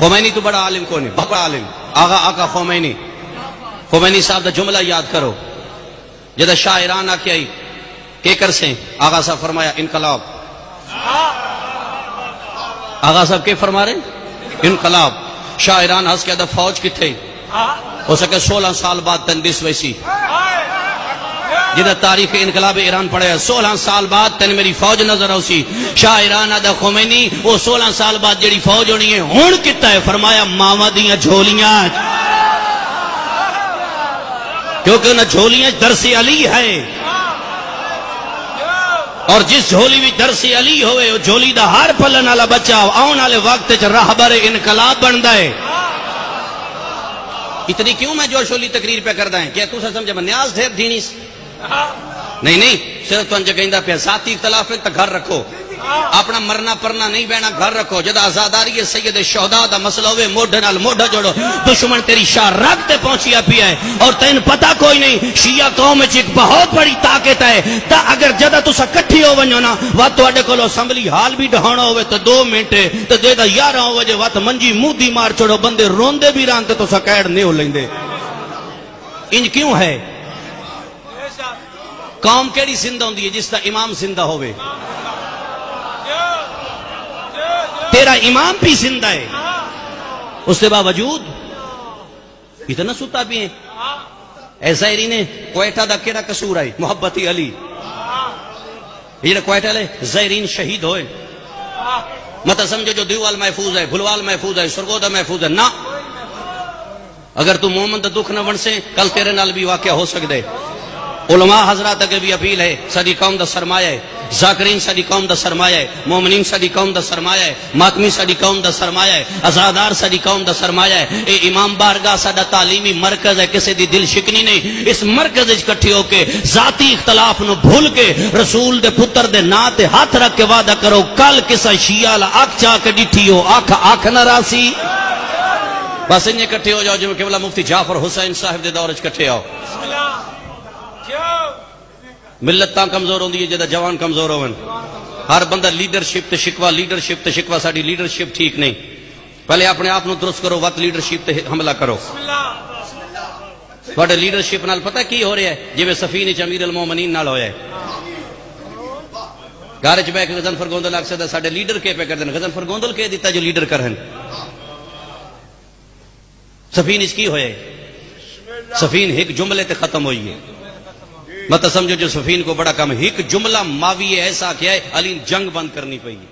Khomeini تو بڑا عالم کون ہے؟ بڑا عالم آقا خمینی صاحب دا جملہ یاد کرو جدہ شاہ ایران آکے آئی کیکر سے آقا صاحب فرمایا انقلاب. آقا صاحب کے فرما رہے انقلاب. شاہ ایران ہس کے ادھا فوج کتھے ہو سکے 16 سال بعد تندس ویسی جدہ تاریخ انقلاب ایران پڑے 16 سال بعد تین میری فوج نظر ہو سی. شاہ ایران آدھا خمینی وہ 16 سال بعد جڑی فوج ہونی ہے ہون کتا ہے؟ فرمایا ماما دیاں جھولیاں، کیونکہ انہیں جھولیاں درس علی ہے، اور جس جھولی بھی درس علی ہوئے وہ جھولی دا ہر پلن والا بچہ آن والے وقت راہبر انقلاب بندا ہے. اتنی کیوں میں جوش والی تقریر پہ کردا ہے؟ کیا تو سمجھے میں نیاز ڈھیر دینی نہیں صرف تو جگہندہ پہ ذاتی اختلاف ہے تو گھر رکھو، اپنا مرنا پرنا نہیں بہنا گھر رکھو. جدہ آزاداری سید شہداء دا مسئلہ ہوئے موڈھے نال موڈھا جوڑو. دشمن تیری شاہ رگ تے پہنچیا پیا ہے اور تین پتہ کوئی نہیں شیعہ قوم ایک بہت بڑی طاقت ہے. تا اگر جدہ تسا کٹھی ہو ونجو نا وقت واڑے کولو اسمبلی حال بھی ڈھانا ہوئے تو 2 منٹ تو دے دا 11 بجے وقت منجی منہ دی مار چھوڑو بندے روندے بھی ران تے تسا کیڑ نہیں ہو لیندے. انج کیوں ہے؟ قوم کیڑی زندہ ہوندی ہے جس دا امام زندہ ہوئے؟ تیرا امام بھی زندہ ہے، اس کے باوجود اتنا ستا بھی ہیں. اے زائرین کوئٹہ دا کیڑا قصور ہے؟ محبت علی. یہ کوئٹہ لے زائرین شہید ہوئے مت سمجھو جو دیوال محفوظ ہے، بھلوال محفوظ ہے، سرگودہ محفوظ ہے. نا اگر تو مومن دا دکھ نہ بن سے کل تیرے نال بھی واقعہ ہو سکتے. علماء حضرات اگر بھی اپیل ہے ساری قوم دا سرمایہ ہے، ذاکرین ساری قوم دا سرمایہ ہے، مومنین ساری قوم دا سرمایہ ہے، ماتمی ساری قوم دا سرمایہ ہے، ازادار ساری قوم دا سرمایہ ہے. اے امام بارگاہ ساڈا تعلیمی مرکز ہے، کسی دی دل شکنی نہیں. اس مرکز وچ کٹھے ہو کے ذاتی اختلاف نو بھول کے رسول دے پتر دے نا تے ہاتھ رکھ کے وعدہ کرو کل کسا شیعہ لا اکھ چا کے ڈٹھی ہو اکھ نہ راسی. بس انہیں کٹھے ہو جاؤ جو کہ مفتی جعفر حسین صاحب دے دور وچ کٹھے آؤ. ملت تاں کمزور ہوندی ہے جدہ جوان کمزور ہون. ہر بندہ لیڈرشپ تے شکوا ساڈی لیڈرشپ ٹھیک نہیں. پہلے اپنے آپ نو درست کرو وقت لیڈرشپ تے حملہ کرو. تھوڑے لیڈرشپ نال پتہ کی ہو رہا ہے؟ جی میں سفین چ امیر المومنین نال ہویا ہے. گھر چ بیٹھ کے غضنفر گوندل آکھ سکدا ساڈے لیڈر کے پہ کردن. غضنفر گوندل کے دیتا جو لیڈر کرن. سفین اس کی ہویا ہے؟ سفین ایک جملے تے ختم ہوئی ہے. مت سمجھو جو سفین کو بڑا کم ایک جملہ ماوی ایسا کیا ہے علی جنگ بند کرنی پئی.